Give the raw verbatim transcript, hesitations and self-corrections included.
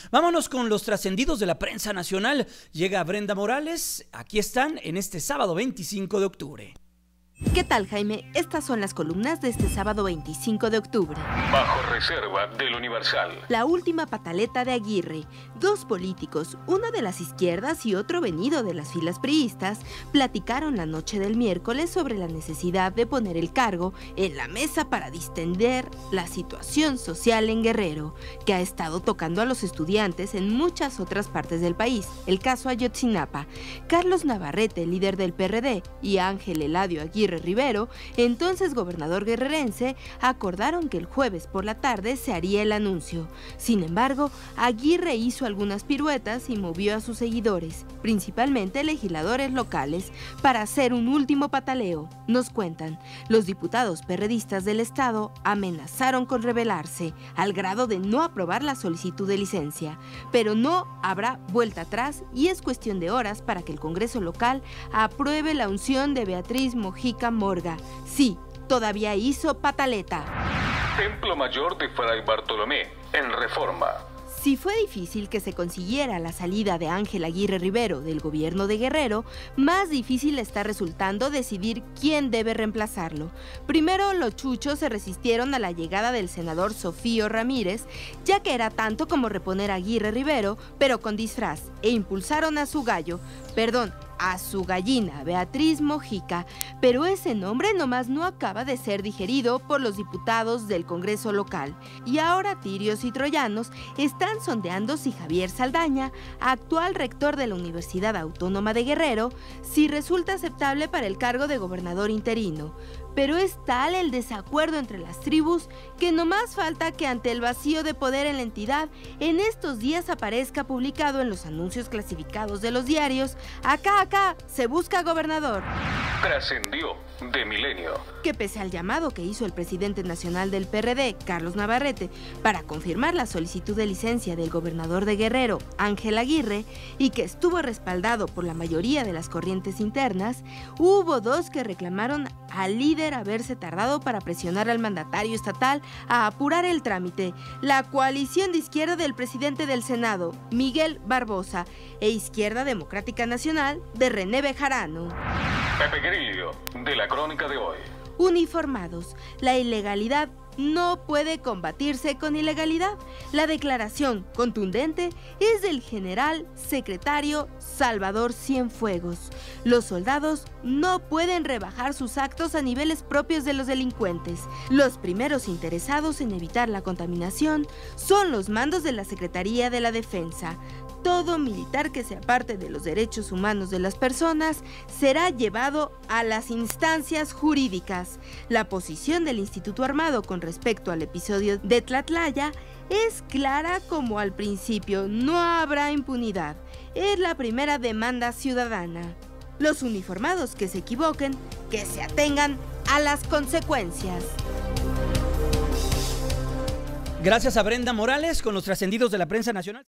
Vámonos con los trascendidos de la prensa nacional. Llega Brenda Morales. Aquí están en este sábado veinticinco de octubre. ¿Qué tal, Jaime? Estas son las columnas de este sábado veinticinco de octubre. Bajo reserva del Universal. La última pataleta de Aguirre. Dos políticos, uno de las izquierdas y otro venido de las filas priistas, platicaron la noche del miércoles sobre la necesidad de poner el cargo en la mesa para distender la situación social en Guerrero, que ha estado tocando a los estudiantes en muchas otras partes del país. El caso Ayotzinapa. Carlos Navarrete, líder del P R D, y Ángel Eladio Aguirre Rivero, entonces gobernador guerrerense, acordaron que el jueves por la tarde se haría el anuncio. Sin embargo, Aguirre hizo algunas piruetas y movió a sus seguidores, principalmente legisladores locales, para hacer un último pataleo. Nos cuentan, los diputados perredistas del estado amenazaron con rebelarse, al grado de no aprobar la solicitud de licencia. Pero no habrá vuelta atrás y es cuestión de horas para que el Congreso local apruebe la unción de Beatriz Mojica Morga. Sí, todavía hizo pataleta. Templo Mayor de Fray Bartolomé, en Reforma. Si fue difícil que se consiguiera la salida de Ángel Aguirre Rivero del gobierno de Guerrero, más difícil está resultando decidir quién debe reemplazarlo. Primero, los chuchos se resistieron a la llegada del senador Sofío Ramírez, ya que era tanto como reponer a Aguirre Rivero, pero con disfraz, e impulsaron a su gallo, perdón, a su gallina, Beatriz Mojica, pero ese nombre nomás no acaba de ser digerido por los diputados del Congreso local. Y ahora tirios y troyanos están sondeando si Javier Saldaña, actual rector de la Universidad Autónoma de Guerrero, si resulta aceptable para el cargo de gobernador interino. Pero es tal el desacuerdo entre las tribus que no más falta que ante el vacío de poder en la entidad, en estos días aparezca publicado en los anuncios clasificados de los diarios: acá, acá, se busca gobernador. Trascendió de Milenio. Que pese al llamado que hizo el presidente nacional del P R D, Carlos Navarrete, para confirmar la solicitud de licencia del gobernador de Guerrero, Ángel Aguirre, y que estuvo respaldado por la mayoría de las corrientes internas, hubo dos que reclamaron al líder haberse tardado para presionar al mandatario estatal a apurar el trámite: la coalición de izquierda del presidente del Senado, Miguel Barbosa, e Izquierda Democrática Nacional de René Bejarano. Pepe Grillo, de la Crónica de hoy. Uniformados. La ilegalidad no puede combatirse con ilegalidad. La declaración contundente es del general secretario Salvador Cienfuegos. Los soldados no pueden rebajar sus actos a niveles propios de los delincuentes. Los primeros interesados en evitar la contaminación son los mandos de la Secretaría de la Defensa. Todo militar que se aparte de los derechos humanos de las personas será llevado a las instancias jurídicas. La posición del Instituto Armado con respecto al episodio de Tlatlaya es clara como al principio: no habrá impunidad. Es la primera demanda ciudadana. Los uniformados que se equivoquen, que se atengan a las consecuencias. Gracias a Brenda Morales con los trascendidos de la prensa nacional.